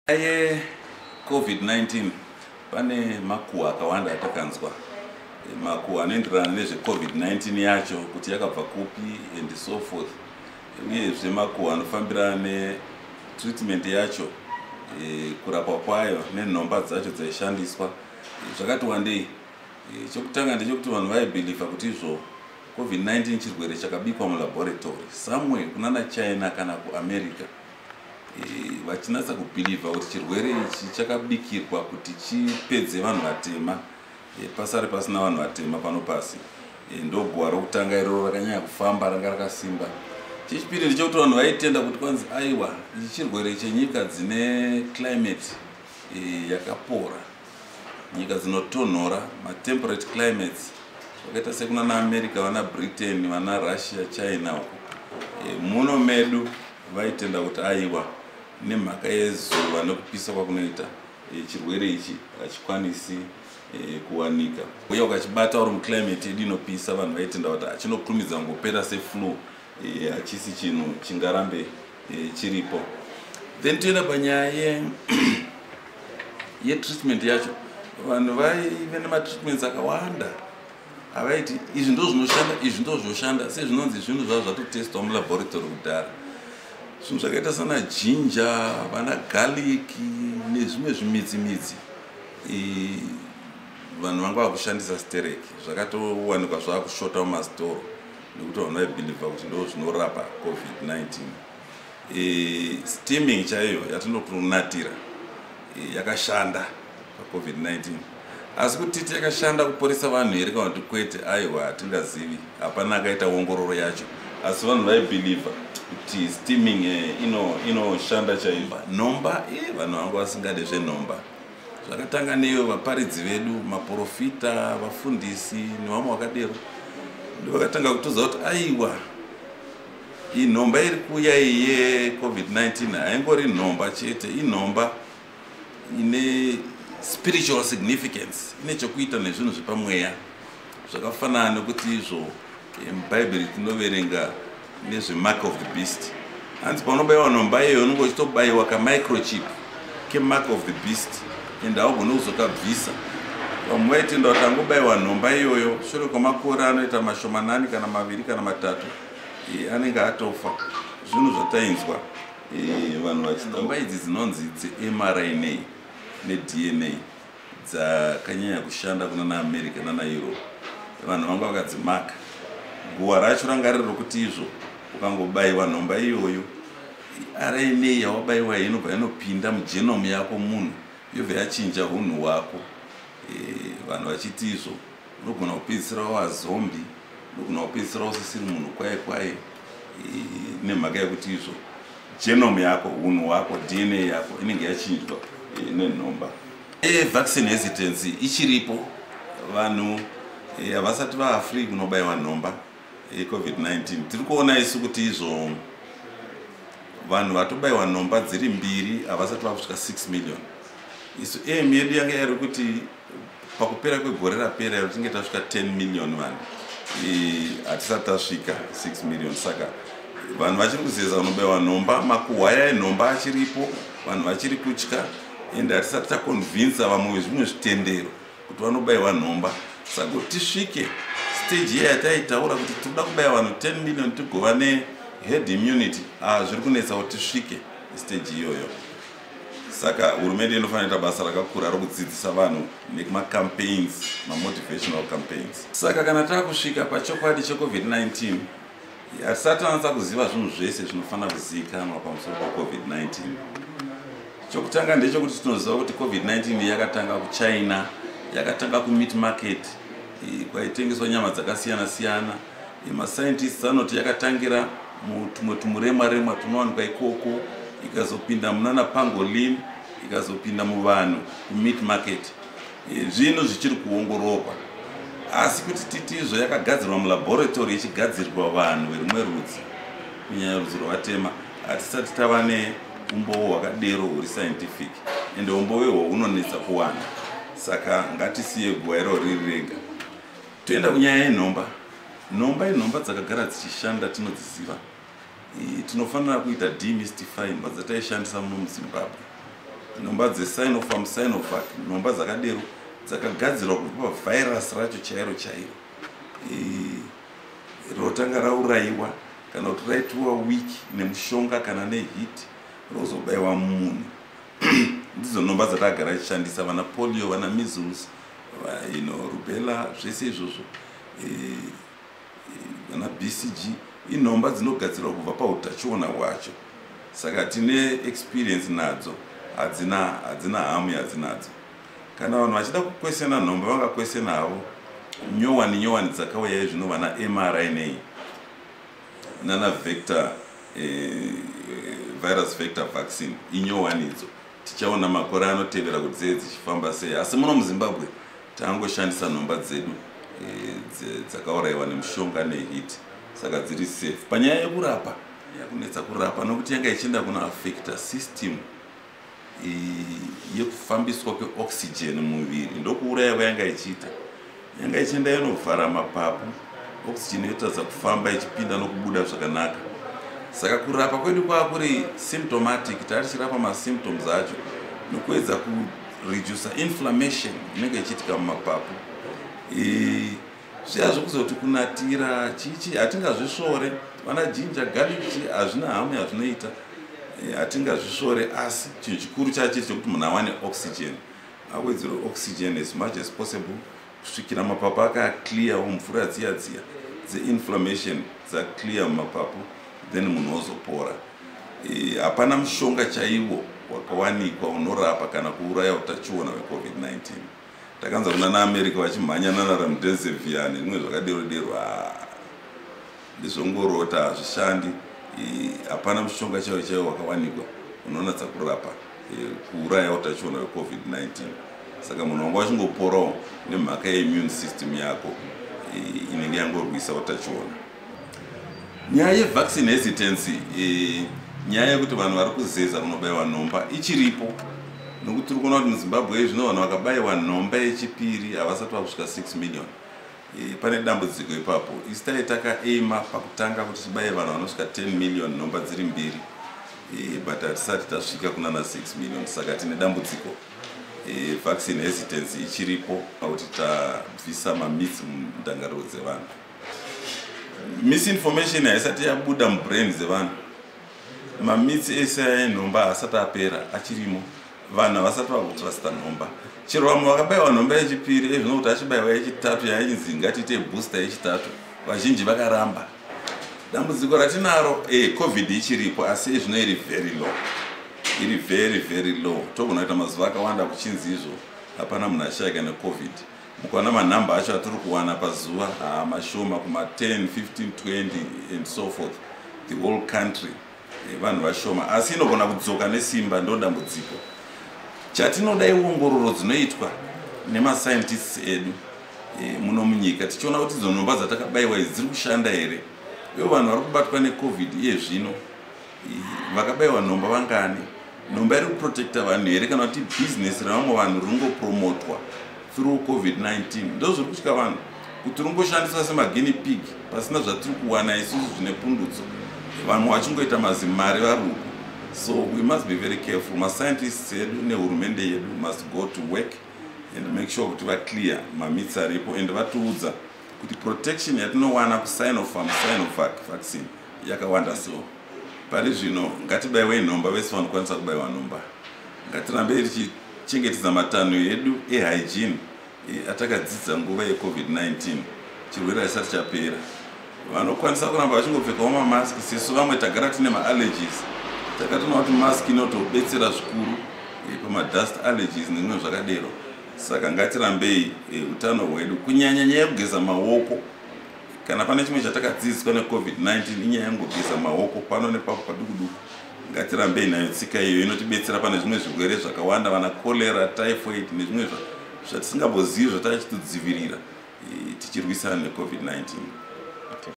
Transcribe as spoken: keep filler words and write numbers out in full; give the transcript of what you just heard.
Aye COVID nineteen pane makuwa akawanda atakanzwa. Makuwa anoenderana nezve COVID nineteen yacho kuti yakabva kupi and so forth. Uyezve makuwa anofambirana netreatment yacho, e, kurapwa kwayo nenhomba dzacho dzaishandiswa. Zvakati wandei. Chokutanga ndechekuti vanhu vaibhilivha kuti izvo COVID nineteen chirwere chakabikwa mulaboratory somewhere kunana China kana kuAmerica. Vachinatsa kubhilivha kuti chirwere ichi chakabikirwa kuti chipedze vanhu vatema, pasare pasina vanhu vatema pano pasi. Ndoguwa rokutanga iroro rakanyanya kufamba ranga rakasimba. Chechipiri ndechekuti vanhu vaitenda kuti kwanzi aiwa ichi chirwere chenyika dzine climate yakapora, nyika dzinotonhora, matemperate climates zvakaita sekunana America, vana Britain, vana Russia, China uko. Muno medu vaitenda kuti aiwa nemhaka yezuva nokupisa kwakunoita chirwere ichi hachikwanisi kuwanika. Uye ukachibata uri muclimate yedu inopisa, vanhu vaitenda kuti chinokurumidza kungopera seflu, hachisi chinhu chingarambe chiripo. Then toenda panyaya yetreatment yacho. Vanhu vaive nematreatments akawanda avaiti izvi ndo zvinoshanda, izvi ndo zvoshanda, sezvinonzi zvinhu zvavo zvatotestwa mulaboratory kudhara. Zvinhu zvakaita sana jinja, vana garlic nezvimwe zvimidzi midzi, vanhu vanga vakushandisa stereki, zvakatowanikwa zvaakushota mumastoro nekuti vanhu vaibhilivha kuti ndo zvinorapa COVID nineteen. Steaming chaiyo yatinokunatira yakashanda paCovid nineteen. Asi kuti titi yakashanda kuporesa vanhu here kana kuti kwete, aiwa hatingazivi, hapana akaita ongororo yacho. Asi vanhu vaibhilivha kuti steaming ino inoshanda chaizvo. Nhomba, eh vanhu vanga vasingade zvenhomba. Zvakatanga neyo vaparidzi vedu, maprofita, vafundisi nevamwe vakadero. Ndovakatanga kutoza kuti aiwa iyi nhomba iri kuuya ye COVID nineteen haingori nhomba chete, inhomba ine spiritual significance, ine chokuita nezvinhu zvepamweya zvakafanana nekuti izvo mubhaibheri tinoverenga nezve mark of the beast. Hanzi paunobayiwa nhomba iyoyo unenge uchitobayiwa kamicrochip kemark of the beast ende haugone kuzokabvisa. Vamwe vaitenda kuti angobayiwa nhomba iyoyo shure kwemakore anoita mashomanani kana maviri kana matatu anenge atofa. Zvinhu zvatainzwa vanhu vachida. Nhomba idzi dzinonzi dze-M R N A ne-D N A dzakanyanya kushanda kunana America nana Europe. Vanhu vanga vakadzimaka. Guwa racho ranga riri rokuti izvo ukangobayiwa nhomba iyoyo, R N A yawabayiwa inobva inopinda mugenome yako munhu, yobva yachinja hunhu hwako. Vanhu vachiti izvo unogona kupedzisira wazombi, unogona kupedzisira usisiri munhu kwaye kwaye, nemhaka yekuti izvo genome yako, hunhu hwako, D N A yako inenge yachinjwa nenhomba. Vaccine hesitancy ichiripo. Vanhu havasati vaafree kunobayiwa nhomba COVID nineteen. Tiri kuona isu kuti izvo vanhu vatobayiwa nhomba dziri mbiri havasati vakusvika six million. Isu aim yedu yanga yari kuti pakupera kwegore rapera tinge tasvika ten million vanhu. Hatisati tasvika six million. Saka vanhu vachiri kuzeza kunobayiwa nhomba, makuhwaya enhomba achiripo, vanhu vachiri kutya, ende hatisati taconvinsa vamwe vezvimwe zvitendero kuti vanobayiwa nhomba. Saka kuti tisvike stage iya yataitaura kuti tinoda kubaya vanhu ten million tigova ne-herd immunity, zviri kunetsa kuti tisvike stage iyoyo. Saka hurumende inofanira basa rakakura rokudzidzisa vanhu nekumacampaigns, ma-motivational campaigns. Saka kana taakusvika pachokwadi cheCovid nineteen, hatisati tanatsa kuziva zvinhu zvese zvinofanira kuzivikanwa pamusoro paCovid nineteen. Chokutanga ndechekuti tinoziva kuti COVID nineteen yakatanga kuChina, yakatanga kumeat market, kwaitengeswa nyama dzakasiyana siyana. Mascientists anoti yakatangira mutumwe tumurema remwa tunowanikwa ikoko, ikazopinda munana pangolin, ikazopinda muvanhu kumeat market. Zvinhu zvichiri kuongororwa. Asi kuti titi izvo yakagadzirwa mulaboratory ichigadzirirwa vanhu verumwe rudzi, kunyanya rudzi rwatema, hatisati tava neumbowo hwakadero huri scientific, ende umbowo ihwo hunonetsa kuwana. Saka ngatisiye guwa iro riri rega. Toenda kunyaya yenhomba. Nhomba inhomba dzakagara dzichishanda tinodziziva. Tinofanira kuita demystifying, bva dzataishandisa muno muZimbabwe. nhomba dzeSinofarm Sinovac, nhomba dzakadero dzakagadzirwa kubva pavhairasi racho chairo chairo rotanga raurayiwa kana kuti raitiwa wiki nemushonga kana nehiti rozobayiwa munhu. Ndidzo nhomba dzatagara tichishandisa, vana polio, vana measles, you know, rubella, zvese izvozvo, vana B C G, inhomba dzinogadzirwa kubva pautachiona hwacho. Saka tine experience nadzo, hadzina hadzina hamu yadzinadzo. Kana vanhu vachida kukwesena nhomba vangakwesena havo nyowani nyowani dzakauya zvino vana M R N A nana vector eh, virus vector vaccine inyowani idzo. Tichaona makore anotevera kuti dzee dzichifamba sei, asi muno muZimbabwe tangoshandisa nhomba dzedu dzakaurayiwa nemushonga nehiti, saka dziri safe. Panyaya yekurapa yakunetsa kurapa nokuti yanga ichienda kuna affecta system yekufambiswa kweoxygen mumuviri, ndokuuraya kwayanga ichiita. Yanga ichienda inovhara mapapu, oxygen yoitadza kufamba ichipinda nokubuda zvakanaka. Saka kurapa kwedu kwakuri symptomatic, tarichirapa masymptoms acho nokuedza kureduce inflammation inenge ichiitika mumapapu. Zviya zvokuzoti kunatira chichi hatingazvisvore, vana ginger garlic hazvina hamu yazvinoita, hatingazvisvore, asi chinhu chikuru chacho chekuti munhu awane oxygen, awedzere oxygen as much as possible kusvikira mapapu akaclear, mvura dziya dziya dzeinflammation dzaclear mumapapu, then munhu ozopora. Hapana mushonga chaiwo wakawanikwa unorapa kana kuuraya utachiona hweCovid nineteen. Takanza kuna naAmerica vachimhanya nana remdesivir nezvimwe zvakadero dero, ndizvongorota hazvishandi. Hapana mushonga chaiwo chaiwo wakawanikwa unonatsa kurapa kuuraya utachiona hweCovid nineteen. Saka munhu wanga wachingoporawo nemhaka yeimmune system yako inenge yangorwisa utachiona. Nyaya yevaccine hesitancy, nyaya yekuti vanhu vari kuzeza kunobayiwa nhomba ichiripo, nokuti tiri kuona kuti muZimbabwe zvino vanhu vakabayiwa nhomba yechipiri havasati vakusvika six million. Pane dambudziko ipapo. Isi tai takaema pakutanga kuti tibaye vanhu vanosvika ten million nhomba dziri mbiri, but hatisati tasvika kunana six million. Saka tine dambudziko. Vaccine hesitancy ichiripo kuti tabvisa mamyths mundangariro dzevanhu. Misinformation haisati yabuda mubrain dzevanhu. Mamyths ese enhomba haasati apera, achirimo. Vanhu havasati vakutrusta nhomba. Chero vamwe vakabayiwa nhomba yechipiri, zvino kuti achibayiwa yechitatu yainzi ngatiite booster yechitatu, vazhinji vakaramba. Dambudziko ratinaro, eh, COVID ichiripo, asi zvino iri very low. Iri very very low. Togona kuita mazuva akawanda kuchinzi izvo hapana munhu achashayika neCovid. Mukaona manhamba acho atiri kuwana pazuva mashoma kuma ten, fifteen, twenty and so forth, the whole country vanhu vashoma, asi inogona kudzoka nesimba. Ndo dambudziko. Chatinoda iongororo dzinoitwa nemascientists edu muno munyika, tichiona kuti idzo nhomba dzatakabayiwa idzi dziri kushanda here. Ivo vanhu vari kubatwa neCovid iye zvino vakabayiwa nhomba vangani? Nhomba iri kuprotecta vanhu here kana kuti business revamwe vanhu riri kungopromotwa through COVID nineteen? Ndo zviri kutya vanhu kuti ringoshandiswa semaguinea pig pasina zvatiri kuwana isusu zvine pundudzo, vanhu vachingoita mazimari vari uko. So we must be very careful. Ma scientists edu nehurumende yedu must go to work and make sure kuti vaclear mamyths aripo and vatiudza kuti protection yatinowana kuSinofarm Sinovac vaccine yakawanda so. Pari zvino ngatibayiwe nhomba, vese vanokwanisa kubayiwa nhomba. Ngatirambe tichichengetedza matanho edu ehygiene atakadzidza nguva yeCovid nineteen, chirwere haisati chapera. Vanokwanisa kuramba vachingopfekawo mamaski, sesu vamwe tagara tine maallergies. Takatoona kuti mask inotobetsera zvikuru pamadust allergies nezvimwe zvakadero. Saka ngatirambei utano hwedu, kunyanya nyaya yekugeza maoko. Kana pane chimwe chatakadzidziswa neCovid nineteen inyaya yekugeza maoko pano nepapo paduku duku. Ngatirambei nayo tsika iyo, inotibetsera pane zvimwe zvirwere zvakawanda, vana cholera, typhoid nezvimwe zvatisingambozii zvatachitodzivirira tichirwisana neCovid nineteen.